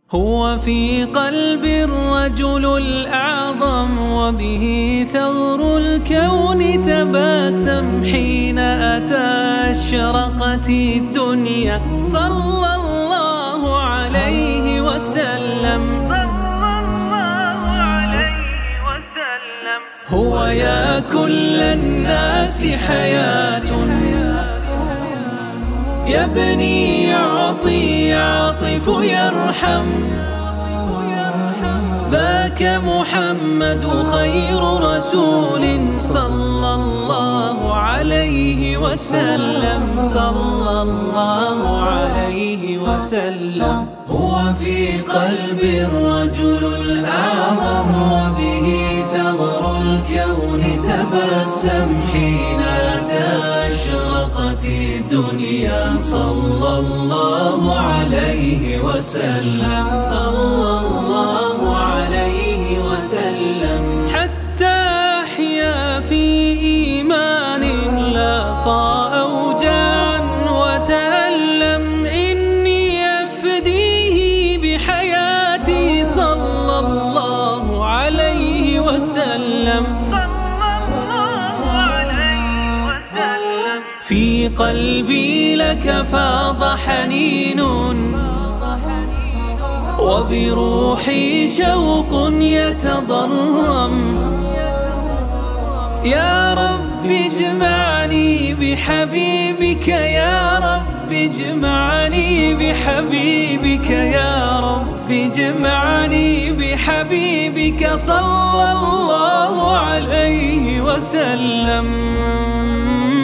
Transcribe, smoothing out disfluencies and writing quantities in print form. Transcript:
هو في قلب الرجل الأعظم، وبه ثغر الكون تباسم. حين أتى أشرقت الدنيا، صلى الله عليه وسلم. هو يا كل الناس حياة، يبني يعطي يعطف يرحم. ذاك محمد خير رسول، صلى الله عليه وسلم، صلى الله عليه وسلم. هو في قلب الرجل الأعظم، وبه ثغر الكون تبسم. حين أتى أشرقت الدنيا، صلى الله عليه وسلم، صلى الله عليه وسلم. حتى أحيا في إيمان لاقى أوجاعا وتألم. إني أفديه بحياتي، صلى الله عليه وسلم. في قلبي لك فاض حنين، وبروحي شوق يتضرم. يا رب اجمعني بحبيبك، يا رب اجمعني بحبيبك، يا رب اجمعني بحبيبك، صلى الله عليه وسلم.